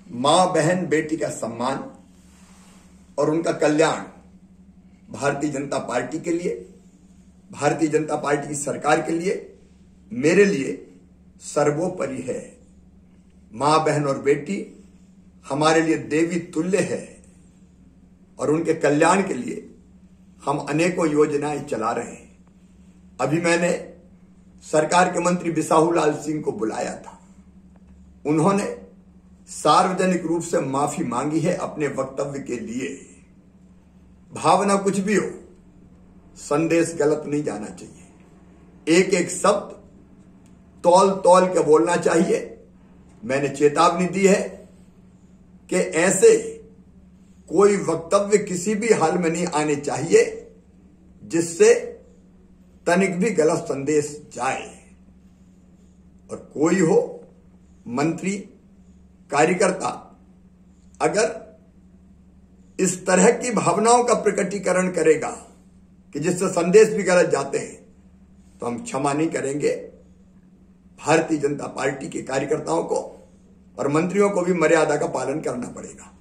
मां बहन बेटी का सम्मान और उनका कल्याण भारतीय जनता पार्टी के लिए, भारतीय जनता पार्टी की सरकार के लिए, मेरे लिए सर्वोपरि है। मां बहन और बेटी हमारे लिए देवी तुल्य है और उनके कल्याण के लिए हम अनेकों योजनाएं चला रहे हैं। अभी मैंने सरकार के मंत्री बिसाहूलाल सिंह को बुलाया था। उन्होंने सार्वजनिक रूप से माफी मांगी है अपने वक्तव्य के लिए। भावना कुछ भी हो, संदेश गलत नहीं जाना चाहिए। एक एक शब्द तौल तौल के बोलना चाहिए। मैंने चेतावनी दी है कि ऐसे कोई वक्तव्य किसी भी हाल में नहीं आने चाहिए जिससे तनिक भी गलत संदेश जाए। और कोई हो, मंत्री, कार्यकर्ता, अगर इस तरह की भावनाओं का प्रकटीकरण करेगा कि जिससे संदेश भी गलत जाते हैं, तो हम क्षमा नहीं करेंगे। भारतीय जनता पार्टी के कार्यकर्ताओं को और मंत्रियों को भी मर्यादा का पालन करना पड़ेगा।